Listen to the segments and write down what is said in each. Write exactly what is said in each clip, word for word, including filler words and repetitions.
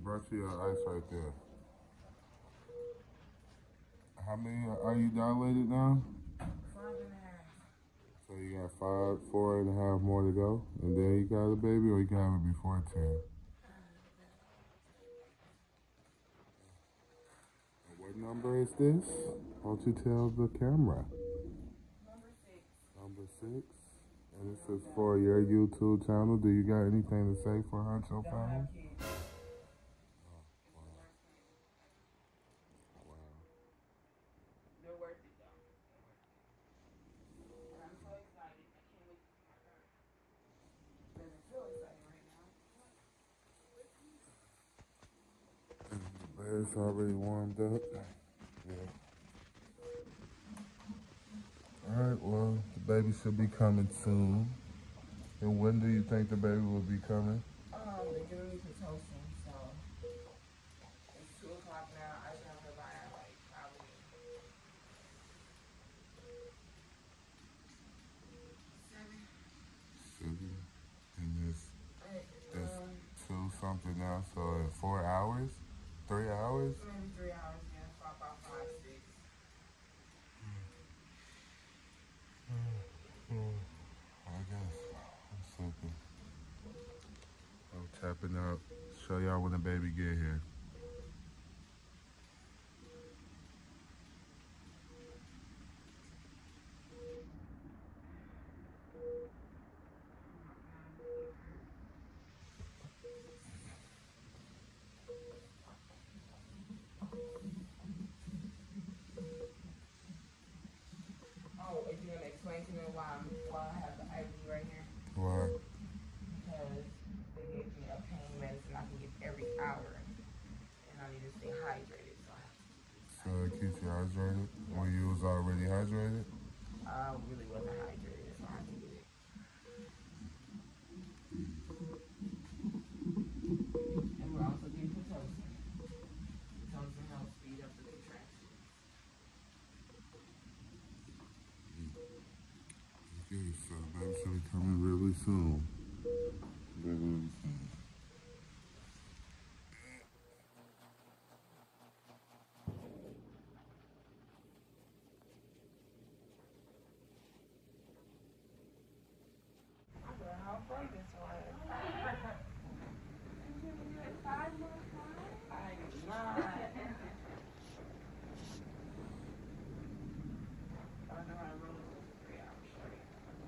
brush your ice right there. How many are you dilated now? Five and a half. So you got five, four and a half more to go, and then you got a baby, or you can have it before ten. And what number is this? Why don't you tell the camera? Number six. Number six. And this is for your YouTube channel. Do you got anything to say for Huncho family? They're worth it though. And I'm so excited. I can't wait to see my girl. Doesn't feel exciting right now. The bed's already warmed up. Yeah. Alright, well, the baby should be coming soon. And when do you think the baby will be coming? Um, they're giving me Pitocin, so it's two o'clock now. I should have her by like probably seven. Seven. And it's, it's Um, two something now, so in four hours? Three hours? maybe three hours, yeah, five, about five, six. I guess I'm sleeping. I'm tapping out. Show y'all when the baby get here. Oh, if you're gonna explain to me why I'm why I have the I V right here. Why? Because they gave me a pain medicine I can get every hour, and I need to stay hydrated. So I have to. So it keeps you hydrated? When you was already hydrated? I really wasn't hydrated, so I had to get it. And we're also getting Pitocin. Pitocin helps speed up the contractions. Okay, so baby should be coming really soon. Really soon. I don't know how fragrance was. I did not. I don't know how to roll this for three hours straight.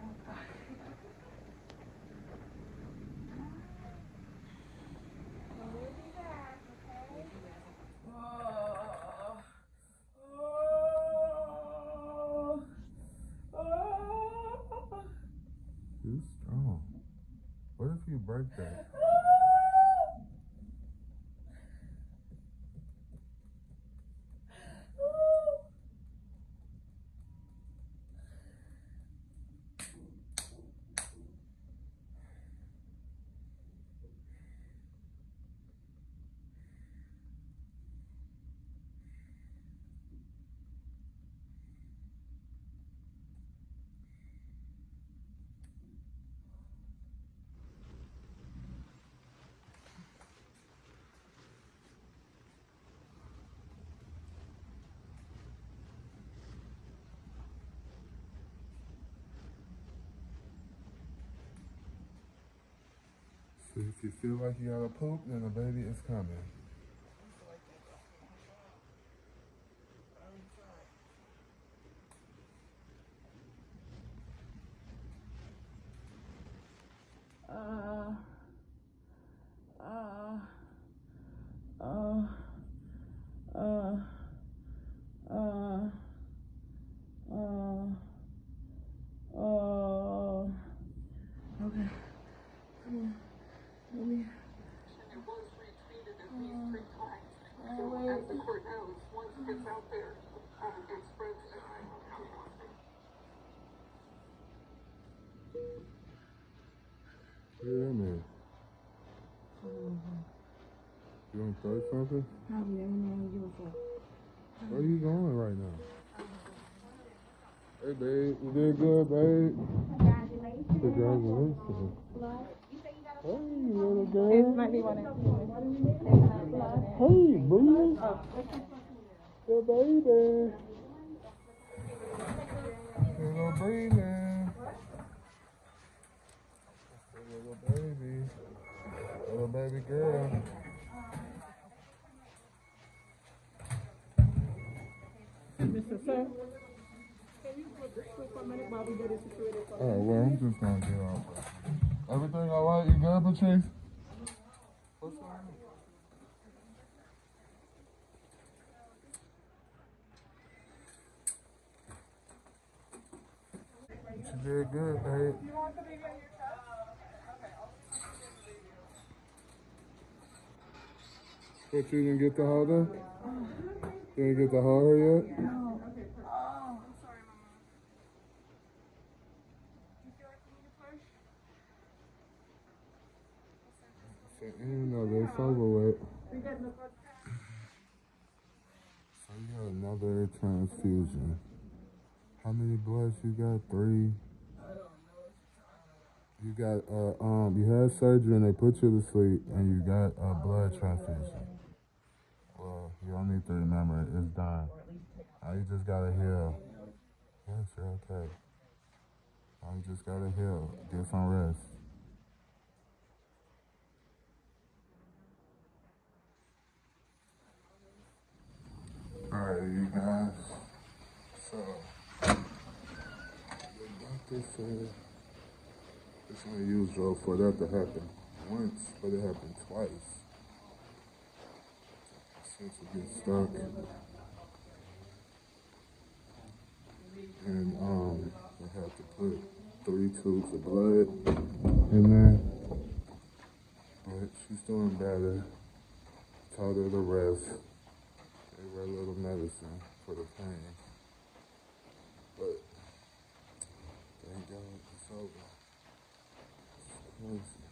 Oh. Oh. Oh. You're strong. What if you break that? So if you feel like you gotta poop, then the baby is coming. Uh, uh, uh, uh, uh, uh, uh, okay. Come on. Let me. It was retweeted at least Uh, three times. uh, So wait. as the court knows, once it gets out there, um, it spreads to What is that man? You gonna throw something? Probably every man give a fuck. Where you going right now? Hey babe, you did good, babe. Congratulations. Congratulations. Blood. You say you got a Hey, little girl. This might be one of Hey, Bree. The baby. Little baby. Little baby. Little baby girl. Mister Sir. Can you put this for a minute while we do this security? Oh, well, I'm just gonna get off. Everything all right? You good, Patrice? What's wrong? You did good, babe. What, you didn't get to hold her? You didn't get to hold her yet? No. Oh, I'm sorry, Mama. You feel like you need a push? You know that it's over with. We got no push. So you got another transfusion. How many bloods you got? Three? You got, uh, um, you had surgery and they put you to sleep and you got a blood transfusion. Well, you don't need to remember it. It's done. Now you just gotta heal. Yes, you're okay. Now you just gotta heal. Get some rest. Alright, you guys. So, the doctor said it's unusual for that to happen once, but it happened twice. Since it gets stuck. And um, they had to put three tubes of blood in there. But she's doing better. Told her to rest. Gave her a little medicine for the pain. But thank God it's over. It's crazy.